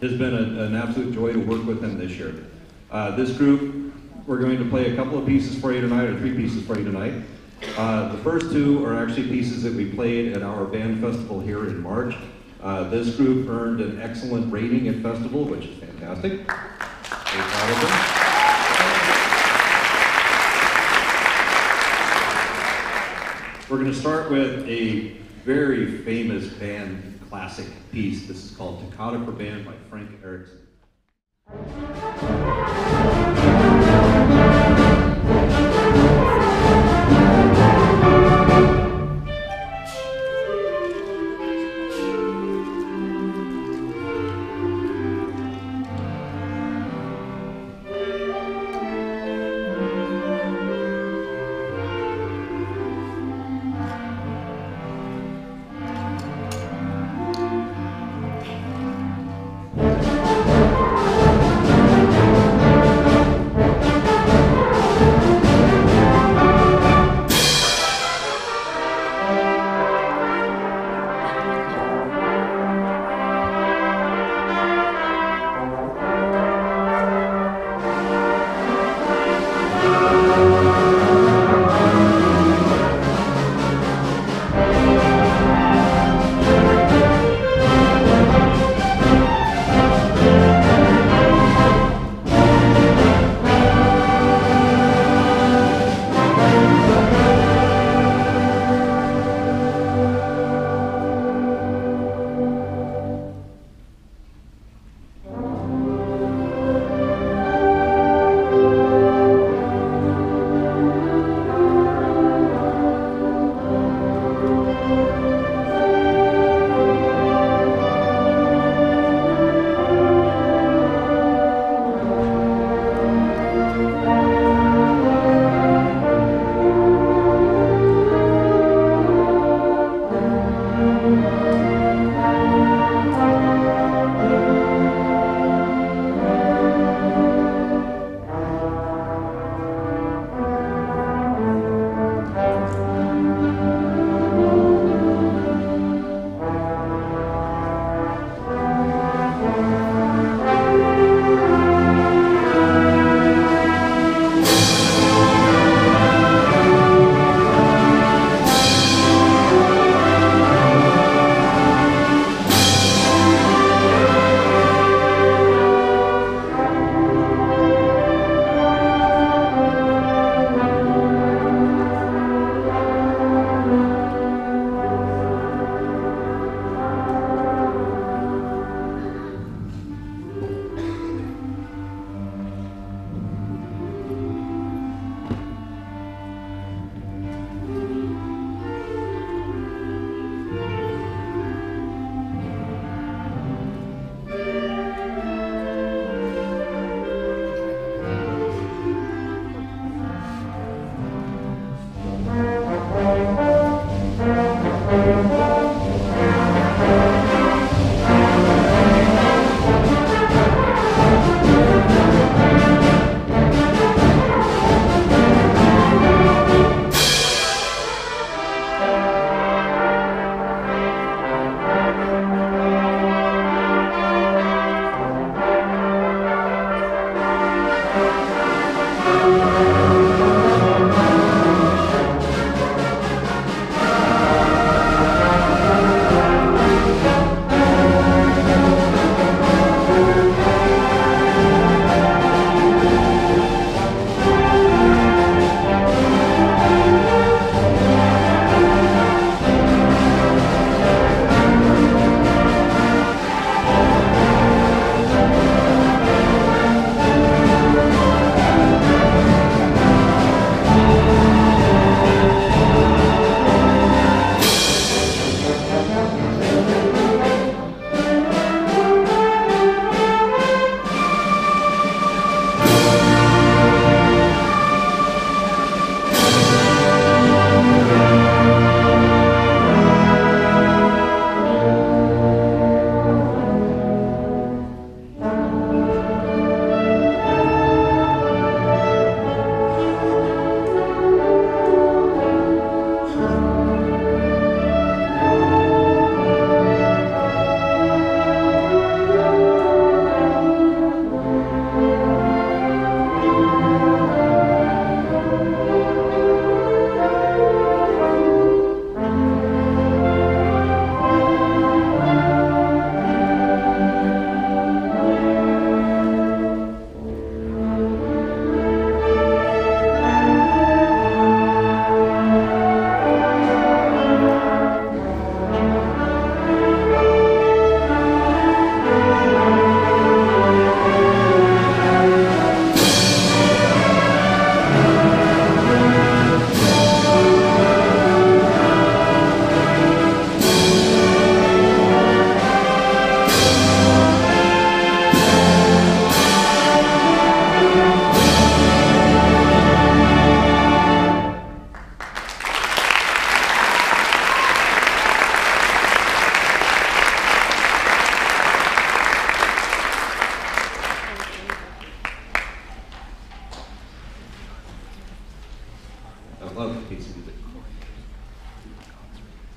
It's been an absolute joy to work with them this year. This group, we're going to play a couple of pieces for you tonight, or 3 pieces for you tonight. The first 2 are actually pieces that we played at our band festival here in March. This group earned an excellent rating at festival, which is fantastic. Very proud of them. We're going to start with a very famous band classic piece. This is called Toccata for Band by Frank Erickson.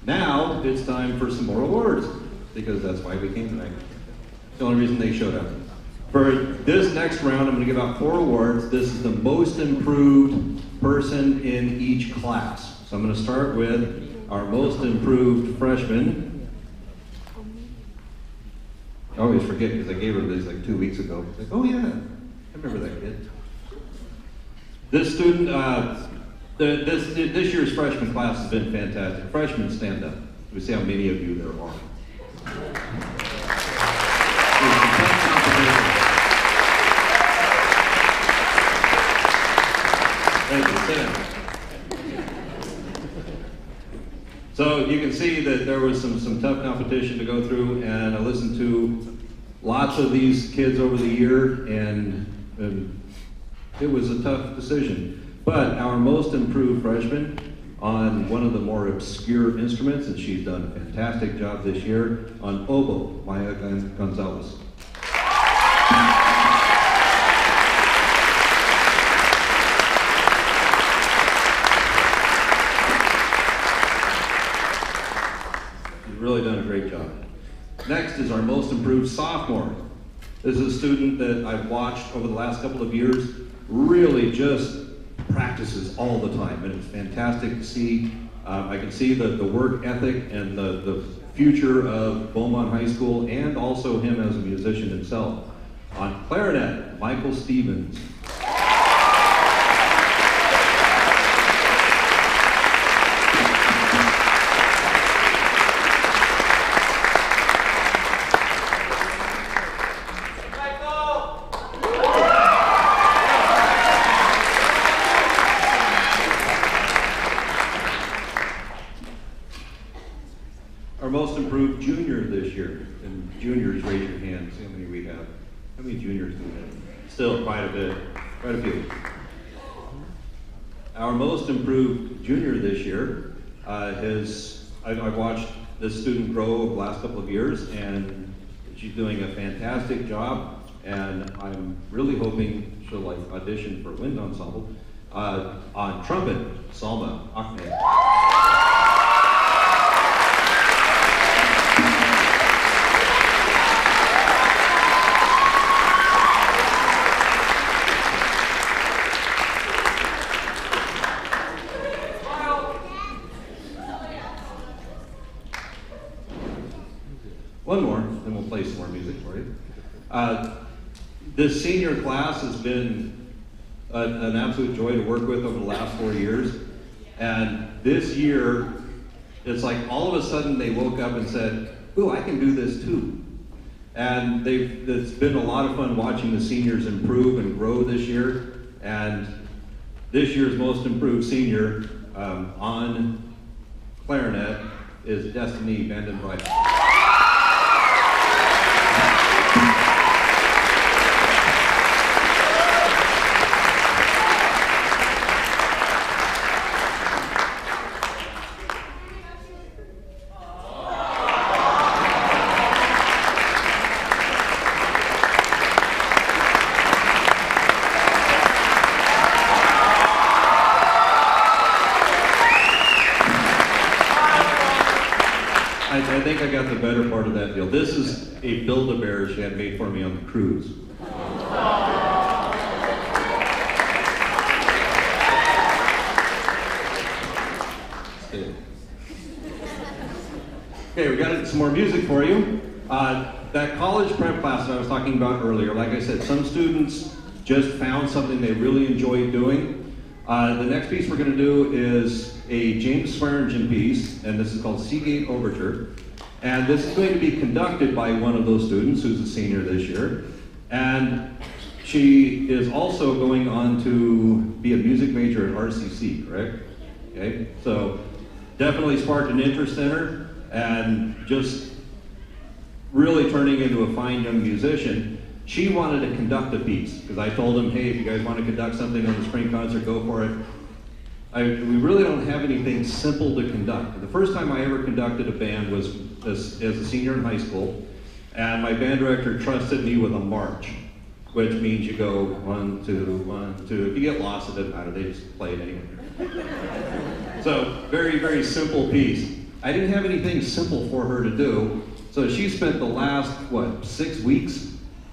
Now it's time for some more awards, because that's why we came tonight. It's the only reason they showed up. For this next round, I'm going to give out 4 awards. This is the most improved person in each class. So I'm going to start with our most improved freshman. I always forget because I gave her this like 2 weeks ago. Like, oh yeah, I remember that kid. This student, this year's freshman class has been fantastic. Freshmen, stand up. We see how many of you there are. So you can see that there was some tough competition to go through, and I listened to lots of these kids over the year, and it was a tough decision. But our most improved freshman on one of the more obscure instruments, and she's done a fantastic job this year, on oboe, Maya Gonzalez. She's really done a great job. Next is our most improved sophomore. This is a student that I've watched over the last couple of years, really just practices all the time, and it's fantastic to see. I can see the work ethic and the future of Beaumont High School, and also him as a musician himself. On clarinet, Michael Stevens. Our most improved junior this year, and juniors, raise your hands. See how many we have. How many juniors do we have? Still quite a bit, quite a few. Our most improved junior this year I've watched this student grow over the last couple of years, and she's doing a fantastic job, and I'm really hoping she'll like audition for Wind Ensemble. On trumpet, Salma Ahmed. One more, then we'll play some more music for you. This senior class has been an absolute joy to work with over the last 4 years. And this year, it's like all of a sudden they woke up and said, ooh, I can do this too. And it's been a lot of fun watching the seniors improve and grow this year. And this year's most improved senior on clarinet is Destiny Vandenbright. I think I got the better part of that deal. This is a Build-A-Bear she had made for me on the cruise. Okay, we got some more music for you. That college prep class that I was talking about earlier, like I said, some students just found something they really enjoyed doing. The next piece we're going to do is a James Swearingen piece, and this is called Seagate Overture. And this is going to be conducted by one of those students who's a senior this year. And she is also going on to be a music major at RCC, correct? Okay, so definitely sparked an interest in her, and just really turning into a fine young musician. She wanted to conduct a piece, because I told them, hey, if you guys want to conduct something on the spring concert, go for it. We really don't have anything simple to conduct. The first time I ever conducted a band was as a senior in high school, and my band director trusted me with a march, which means you go 1, 2, 1, 2. If you get lost, it doesn't matter, they just play it anyway. So, very, very simple piece. I didn't have anything simple for her to do, so she spent the last, 6 weeks?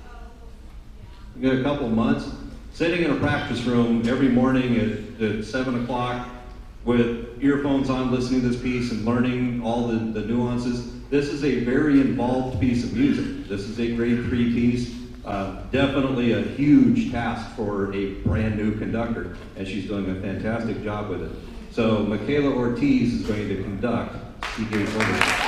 A couple of months, sitting in a practice room every morning at 7 o'clock with earphones on, listening to this piece and learning all the nuances. This is a very involved piece of music. This is a grade 3 piece. Definitely a huge task for a brand new conductor, and she's doing a fantastic job with it. So Michaela Ortiz is going to conduct Seagate Overture.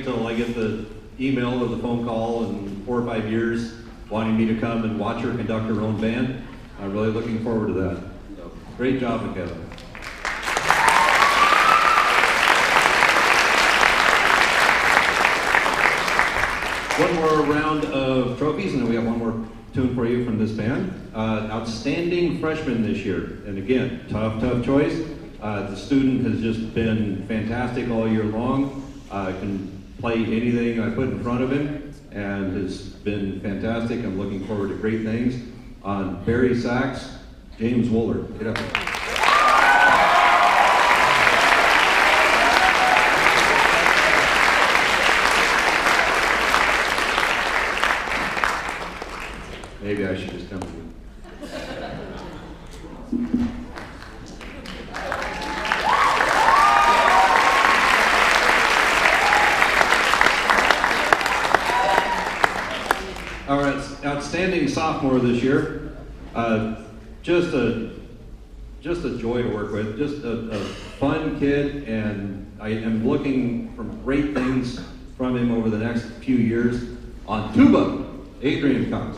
till I get the email or the phone call in 4 or 5 years wanting me to come and watch her conduct her own band. I'm really looking forward to that. So, great job, Michaela. One more round of trophies, and then we have one more tune for you from this band. Outstanding freshman this year, and again, tough choice. The student has just been fantastic all year long. Can play anything I put in front of him, and has been fantastic. I'm looking forward to great things. On Barry sax, James Wooler. Get up. Maybe I should just come to you. Our outstanding sophomore this year, just a joy to work with, just a fun kid, and I am looking for great things from him over the next few years. On tuba, Adrian Cox.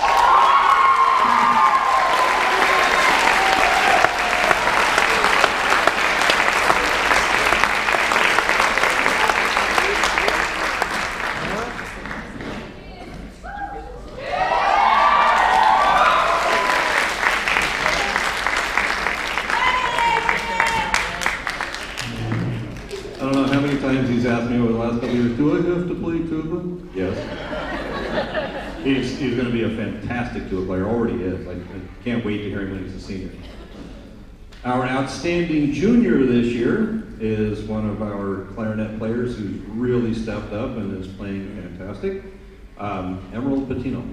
I don't know how many times he's asked me over the last couple of years, do I have to play tuba? Yes. He's going to be a fantastic tuba player, already is. I can't wait to hear him when he's a senior. Our outstanding junior this year is one of our clarinet players who's really stepped up and is playing fantastic, Emerald Patino.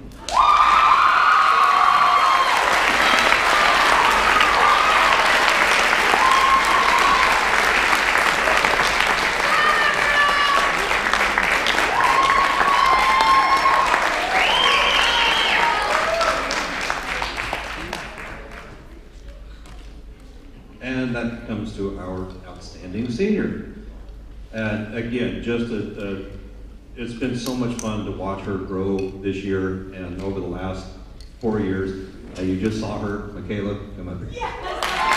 And that comes to our outstanding senior. And again, just it's been so much fun to watch her grow this year and over the last 4 years. You just saw her, Michaela, come up here. Yeah.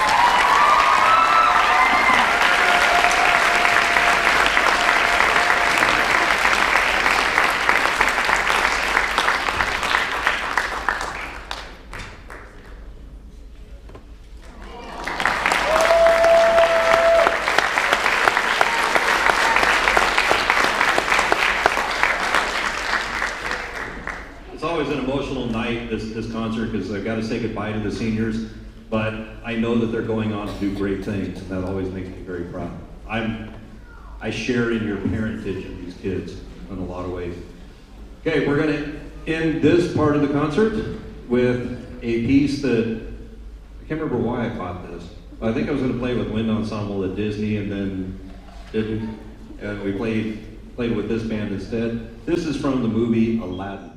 It's always an emotional night, this concert, because I've got to say goodbye to the seniors, but I know that they're going on to do great things, and that always makes me very proud. I share in your parentage of these kids in a lot of ways. Okay, we're going to end this part of the concert with a piece that, I can't remember why I bought this. I think I was going to play with Wind Ensemble at Disney and then didn't, and we played with this band instead. This is from the movie Aladdin.